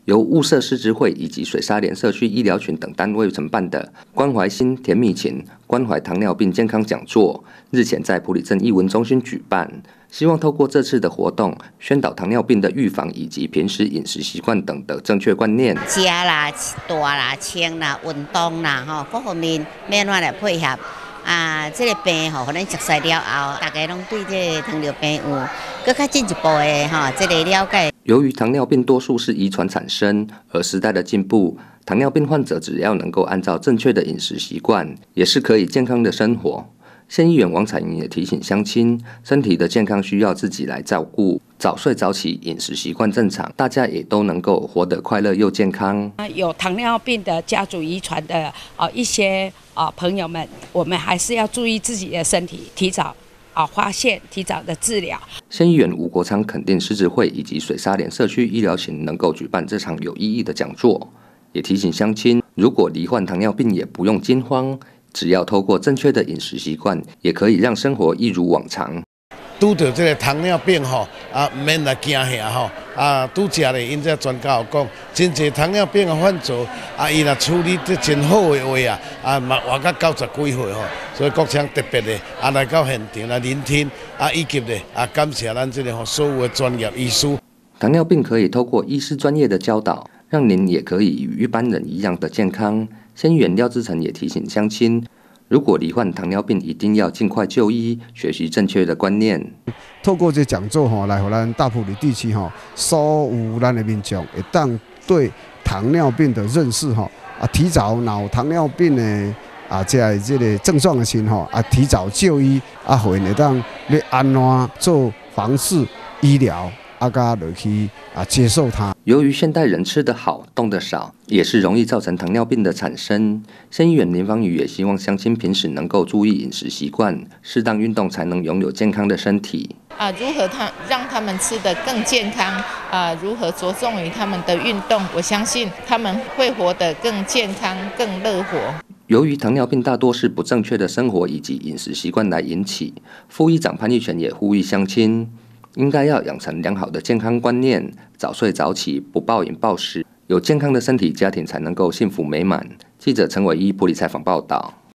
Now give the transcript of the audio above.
由雾社狮子会以及水沙连社区医疗群等单位承办的关怀心甜蜜情关怀糖尿病健康讲座，日前在埔里镇艺文中心举办，希望透过这次的活动，宣导糖尿病的预防以及平时饮食习惯等的正确观念。 食啦、大啦、轻啦、运动啦，各方面免怎来配合。这个病可能熟悉了后，大家拢对这个糖尿病有更加进一步的这个了解。 由于糖尿病多数是遗传产生，而时代的进步，糖尿病患者只要能够按照正确的饮食习惯，也是可以健康的生活。县议员王彩云也提醒乡亲，身体的健康需要自己来照顾，早睡早起，饮食习惯正常，大家也都能够活得快乐又健康。 有糖尿病的家族遗传的一些朋友们，我们还是要注意自己的身体，提早发现，提早的治疗。 县议员吴国昌肯定狮子会以及水沙连社区医疗群能够举办这场有意义的讲座，也提醒乡亲，如果罹患糖尿病也不用惊慌。只要透过正确的饮食习惯，也可以让生活一如往常。 拄到这个糖尿病免来惊吓拄食咧，因这专家有讲，真侪糖尿病的患者伊若处理得真好的话嘛活到90几岁所以国昌特别的来到现场来聆听以及咧感谢咱这个所有的专业医师。 糖尿病可以透过医师专业的教导，让您也可以与一般人一样的健康。县议员廖志成也提醒乡亲，如果罹患糖尿病，一定要尽快就医，学习正确的观念。 透过这讲座来让咱大埔里地区所有咱的民众会当对糖尿病的认识提早脑糖尿病的这个症状的时提早就医会当要安怎做防治医疗。加落去接受它。 由于现代人吃得好、动得少，也是容易造成糖尿病的产生。县议员林芳瑜也希望乡亲平时能够注意饮食习惯，适当运动，才能拥有健康的身体。 如何让他们吃得更健康如何着重于他们的运动，我相信他们会活得更健康、更乐活。 由于糖尿病大多是不正确的生活以及饮食习惯来引起，副议长潘玉泉也呼吁乡亲。应该要养成良好的健康观念，早睡早起，不暴饮暴食，有健康的身体，家庭才能够幸福美满。记者陈伟一埔里采访报道。